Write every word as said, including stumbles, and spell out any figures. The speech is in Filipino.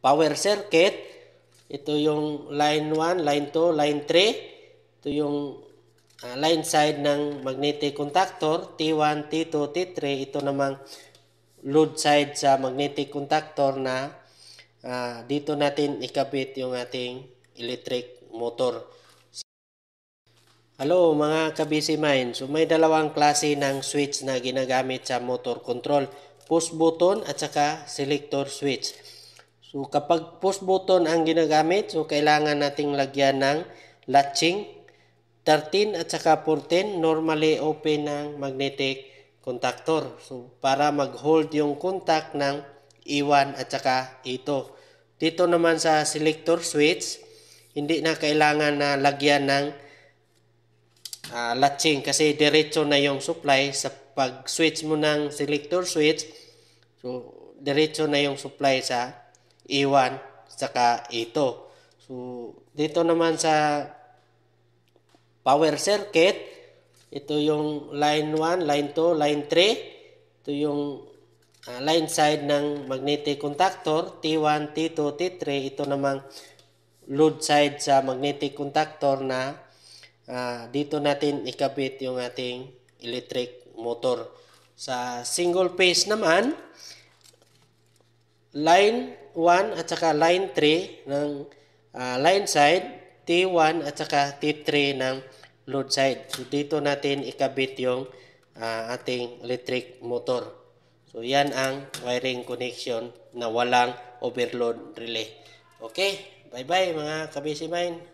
power circuit. Ito yung line one, line two, line three. Ito yung uh, line side ng magnetic contactor, T one, T two, T three. Ito namang load side sa magnetic contactor na uh, dito natin ikabit yung ating electric motor. Hello mga ka-busy mind. So may dalawang klase ng switch na ginagamit sa motor control. Push button at saka selector switch. So kapag push button ang ginagamit, so kailangan nating lagyan ng latching. thirteen at saka fourteen, normally open ng magnetic contactor. So para mag-hold yung contact ng E one at saka E two. Dito naman sa selector switch, hindi na kailangan na lagyan ng uh, latching kasi diretso na yung supply. Sa pag-switch mo ng selector switch, so diretso na yung supply sa E one saka E two. So dito naman sa power circuit, ito yung line one, line two, line three. Ito yung uh, line side ng magnetic contactor, T one, T two, T three. Ito namang load side sa magnetic contactor na uh, dito natin ikabit yung ating electric motor. Sa single phase naman, line one at saka line three ng uh, line side, T one at saka T three ng load side. So dito natin ikabit yung uh, ating electric motor. So yan ang wiring connection na walang overload relay. Okay, bye bye mga ka-busy mind.